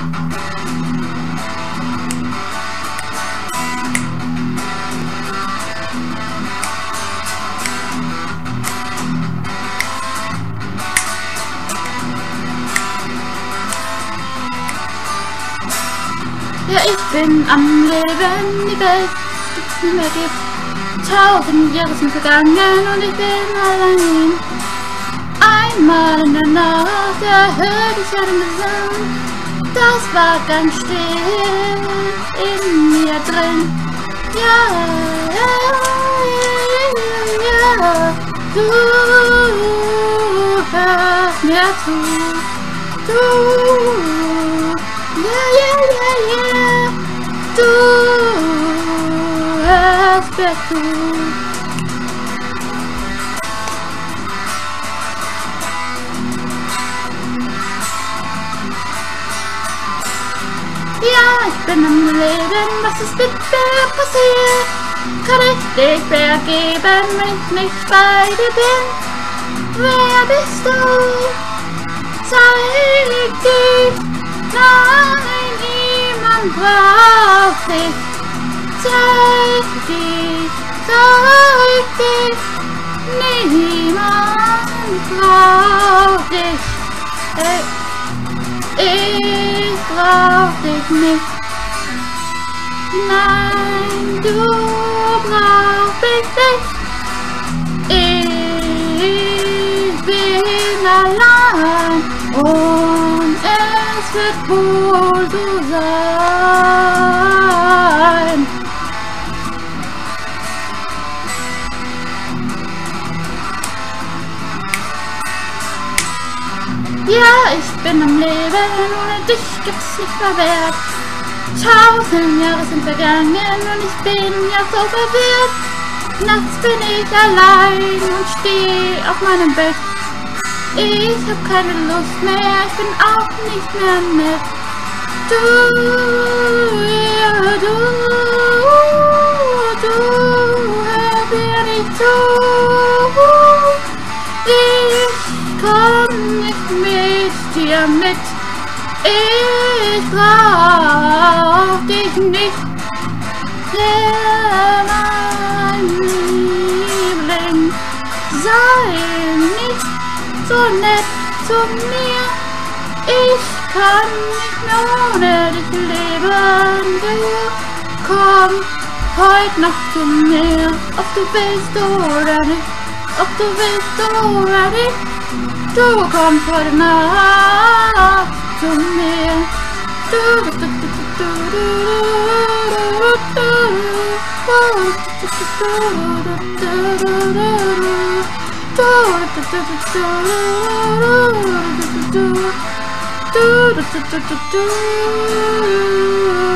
Ja, ich bin am Leben, die Welt gibt's nicht mehr gibt. 1000 Jahre sind vergangen und ich bin allein. Einmal in der Nacht, da hörte ich einen Gesang. Das war ganz still in mir drin. Ja, ja, ja, ja, du hörst mir zu. Du, ja, ja, ja, ja, du hörst mir zu. Ja, ich bin am Leben, was ist mit mir passiert? Kann ich dich vergeben, wenn ich nicht bei dir bin? Wer bist du? Zeig dich, nein, niemand braucht dich. Zeig dich, niemand braucht dich. Hey. Ich brauch dich nicht. Nein, du brauchst mich nicht. Ich bin allein und es wird wohl so sein. Ja, ich bin am Leben, ohne dich gibt's nicht mehr Wert. 1000 Jahre sind vergangen und ich bin ja so verwirrt. Nachts bin ich allein und stehe auf meinem Bett. Ich hab keine Lust mehr, ich bin auch nicht mehr nett. Du, ja, du hörst mir nicht zu. Ich komm nicht mit dir mit. Ich brauch dich nicht. Ja, mein Liebling, sei nicht so nett zu mir. Ich kann nicht mehr ohne dich leben. Du komm heute noch zu mir, ob du willst oder nicht. Ob du willst oder nicht, du kommst heute Nacht zu mir. Du